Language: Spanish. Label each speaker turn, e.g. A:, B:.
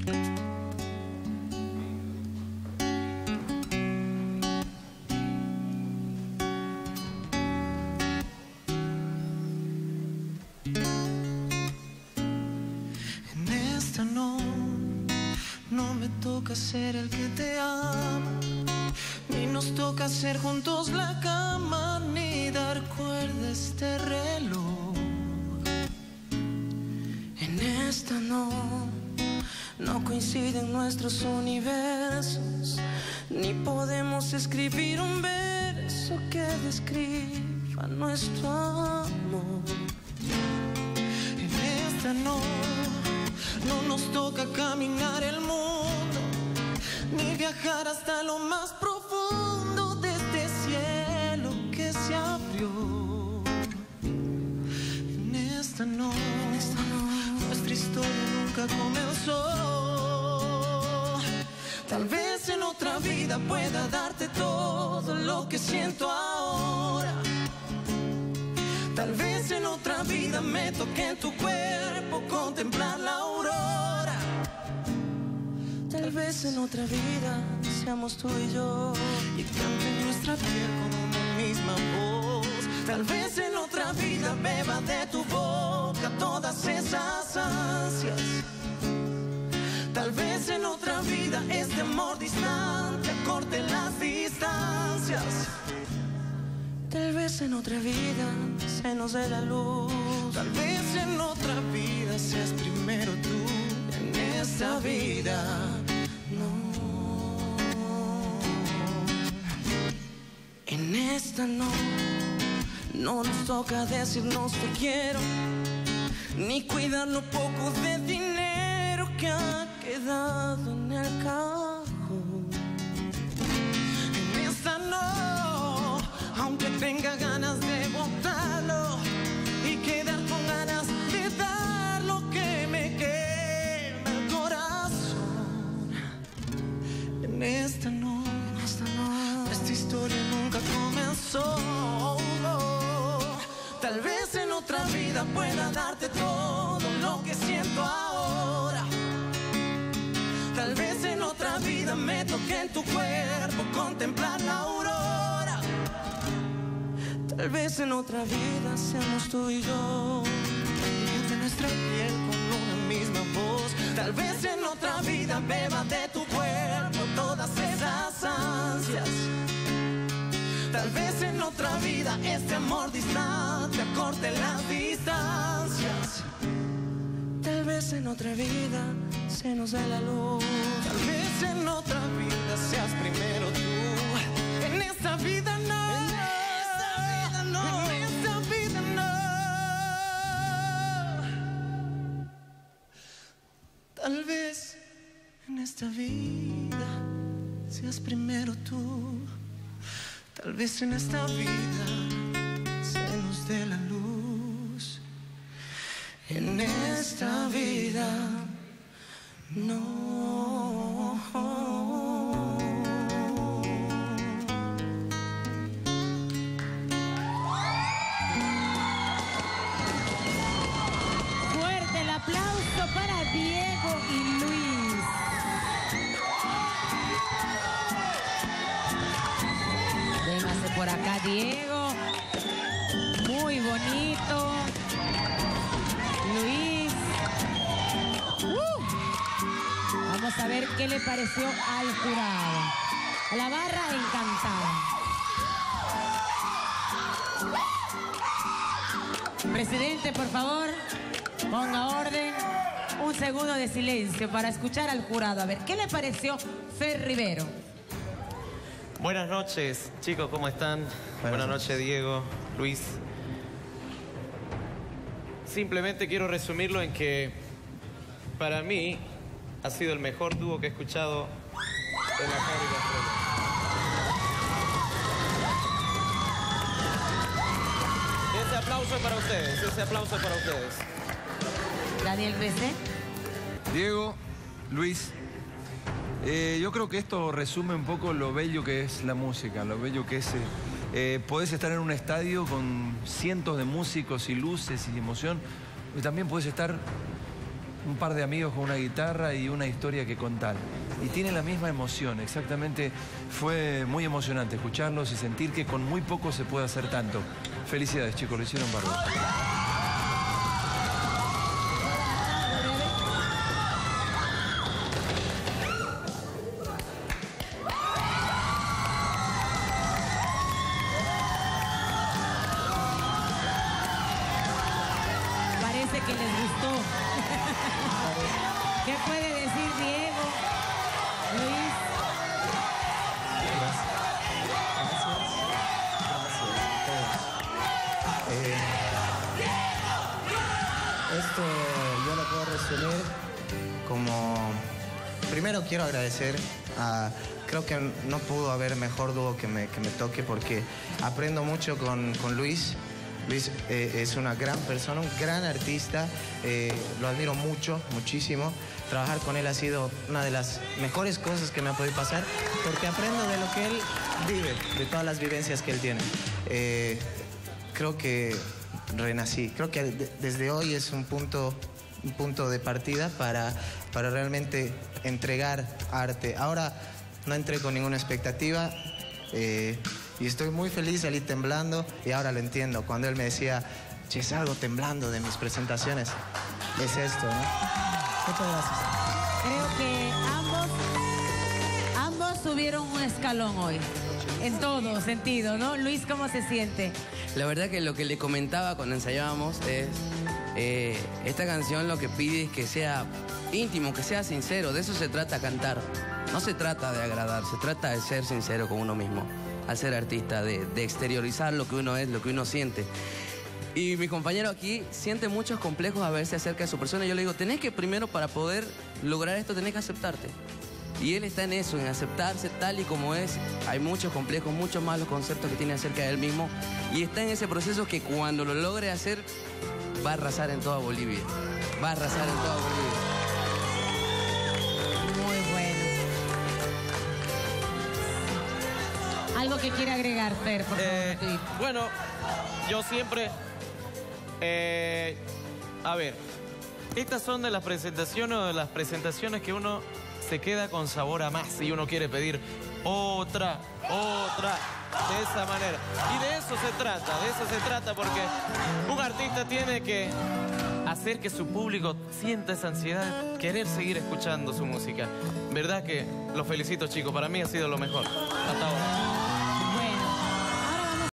A: No me toca ser el que te ama, ni nos toca hacer juntos la cama, ni dar cuerda a este reloj. En esta no coinciden nuestros universos, ni podemos escribir un verso que describa nuestro amor. En esta no nos toca caminar el mundo, ni viajar hasta lo más profundo de este cielo que se abrió. En esta no, nuestra historia nunca comenzó. Tal vez en otra vida pueda darte todo lo que siento ahora. Tal vez en otra vida me toque en tu cuerpo contemplar la aurora. Tal vez en otra vida seamos tú y yo y cante nuestra piel con una misma voz. Tal vez en otra vida beba de tu boca todas esas ansias. Tal vez en otra vida este amor distante acorte las distancias. Tal vez en otra vida se nos dé la luz. Tal vez en otra vida seas primero tú. En esta vida no. En esta no nos toca decirnos te quiero, ni cuidar lo poco de dinero que ha quedado en el cajón. En esta no, aunque tenga ganas de botarlo y quedar con ganas de dar lo que me quema el corazón. En esta no, esta historia nunca comenzó. Tal vez en otra vida pueda darte todo lo que siento ahora. Tal vez en otra vida me toque en tu cuerpo contemplar la aurora. Tal vez en otra vida seamos tú y yo y de nuestra piel con una misma voz. Tal vez en otra vida beba de tu cuerpo todas esas ansias. Tal vez en otra vida este amor distante acorte las distancias. Tal vez en otra vida se nos dé la luz. Tal vez en otra vida seas primero tú. En esta vida no. En esta vida no. En esta vida no. Tal vez en esta vida seas primero tú. Tal vez en esta vida se nos dé la luz. En esta vida no.
B: Fuerte el aplauso para Diego y Luis. Véngase por acá, Diego. Muy bonito. Luis. Vamos a ver qué le pareció al jurado. La barra encantada. Presidente, por favor, ponga orden. Un segundo de silencio para escuchar al jurado. A ver, ¿qué le pareció Fer Rivero?
C: Buenas noches, chicos, ¿cómo están? Buenas noches, Diego, Luis. Simplemente quiero resumirlo en que para mí ha sido el mejor dúo que he escuchado en la fábrica. Ese aplauso es para ustedes, ese aplauso es para ustedes.
B: Daniel Bese.
D: Diego, Luis, yo creo que esto resume un poco lo bello que es la música, lo bello que es... podés estar en un estadio con cientos de músicos y luces y emoción, y también podés estar un par de amigos con una guitarra y una historia que contar. Y tiene la misma emoción, exactamente. Fue muy emocionante escucharlos y sentir que con muy poco se puede hacer tanto. Felicidades, chicos, lo hicieron bárbaro.
B: Parece que les gustó. ¿Qué puede decir Diego? Luis.
E: Gracias a todos. Esto yo lo puedo resumir como... Primero quiero agradecer a... Creo que no pudo haber mejor dúo que me toque porque aprendo mucho con Luis. Luis es una gran persona, un gran artista, lo admiro mucho, muchísimo. Trabajar con él ha sido una de las mejores cosas que me ha podido pasar porque aprendo de lo que él vive, de todas las vivencias que él tiene. Creo que renací, creo que desde hoy es un punto de partida para realmente entregar arte. Ahora no entré con ninguna expectativa. Y estoy muy feliz, salí temblando y ahora lo entiendo. Cuando él me decía, che, salgo temblando de mis presentaciones, es esto, ¿no? Muchas gracias.
B: Creo que ambos subieron un escalón hoy. En todo sentido, ¿no? Luis, ¿cómo se siente?
F: La verdad que lo que le comentaba cuando ensayábamos es... esta canción lo que pide es que sea íntimo, que sea sincero. De eso se trata cantar. No se trata de agradar, se trata de ser sincero con uno mismo. Al ser artista, de exteriorizar lo que uno es, lo que uno siente. Y mi compañero aquí siente muchos complejos a verse acerca de su persona. Yo le digo, tenés que primero, para poder lograr esto, tenés que aceptarte. Y él está en eso, en aceptarse tal y como es. Hay muchos complejos, muchos malos conceptos que tiene acerca de él mismo. Y está en ese proceso que cuando lo logre hacer, va a arrasar en toda Bolivia. Va a arrasar en toda Bolivia.
B: Muy bueno. Algo que quiera agregar, Fer, por favor.
C: Bueno, yo siempre... a ver, estas son de las presentaciones o de las presentaciones que uno se queda con sabor a más y uno quiere pedir otra, de esa manera. Y de eso se trata porque un artista tiene que hacer que su público sienta esa ansiedad de querer seguir escuchando su música. ¿Verdad que los felicito, chicos? Para mí ha sido lo mejor hasta ahora.